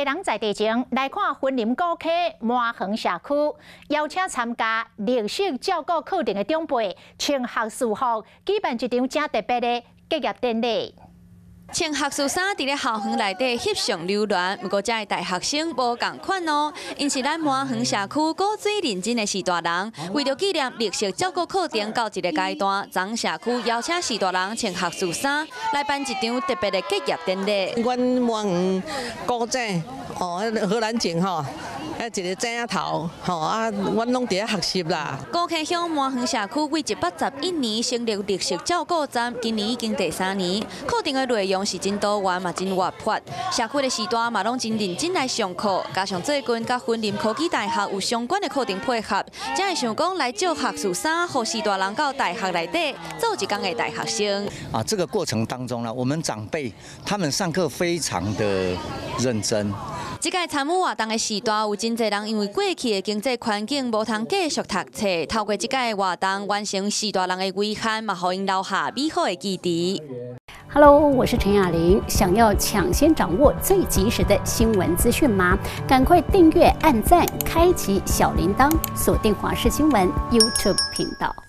人在地前来看云林古溪麻园社区，邀请参加历史照顾课程的长辈穿学士服，举办一场正特别的结业典礼。 穿学士衫伫咧校园内底翕相留恋，不过这大学生无共款哦，因是咱麻园社区古水认真的士大人，为了纪念历史照顾课程到一个阶段，咱社区邀请士大人穿学士衫来办一场特别的结业典礼。 阮麻园古井荷兰井吼。 一个井头，阮拢伫咧学习啦。 古溪乡麻园社区为181年成立历史照顾站，今年已经第3年。课程的内容是真多元嘛，真活泼。社区的士大嘛拢真认真来上课，加上最近甲云林科技大学有相关的课程配合，才会想讲来借学士衫，互士大人到大学内底做一工的大学生。 这个过程当中呢，我们长辈他们上课非常的认真。 这届参与活动的士大有真侪人因为过去的经济环境无通继续读册，透过这届活动完成士大人的遗憾，嘛，互因留下美好的记忆。 Hello， 我是陈雅玲。想要抢先掌握最及时的新闻资讯吗？赶快订阅、按赞、开启小铃铛，锁定华视新闻 YouTube 频道。